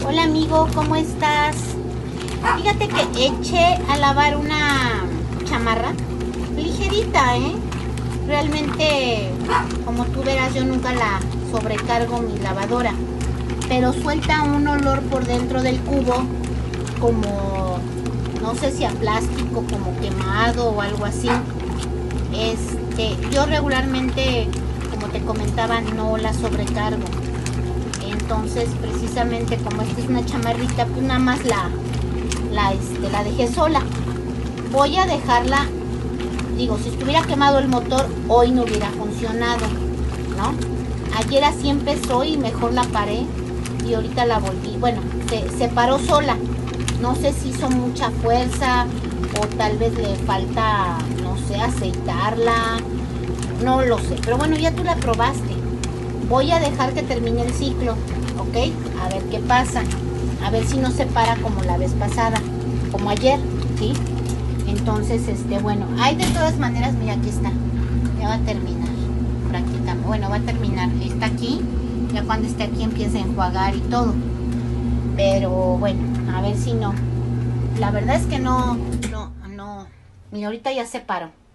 Hola amigo, ¿cómo estás? Fíjate que eché a lavar una chamarra ligerita, ¿eh? Realmente, como tú verás, yo nunca la sobrecargo mi lavadora, pero suelta un olor por dentro del cubo como, no sé si a plástico, como quemado o algo así. Yo regularmente, como te comentaba, no la sobrecargo. Entonces, precisamente como esta es una chamarrita, pues nada más la dejé sola. Voy a dejarla, digo, si estuviera quemado el motor, hoy no hubiera funcionado, ¿no? Ayer así empezó y mejor la paré y ahorita la volví. Bueno, se paró sola. No sé si hizo mucha fuerza o tal vez le falta, no sé, aceitarla. No lo sé, pero bueno, ya tú la probaste. Voy a dejar que termine el ciclo, ¿ok? A ver qué pasa. A ver si no se para como la vez pasada, como ayer, ¿sí? Entonces, bueno, hay de todas maneras, mira, aquí está. Ya va a terminar, prácticamente. Bueno, va a terminar. Está aquí. Ya cuando esté aquí empieza a enjuagar y todo. Pero bueno, a ver si no. La verdad es que no. Mira, ahorita ya se paró.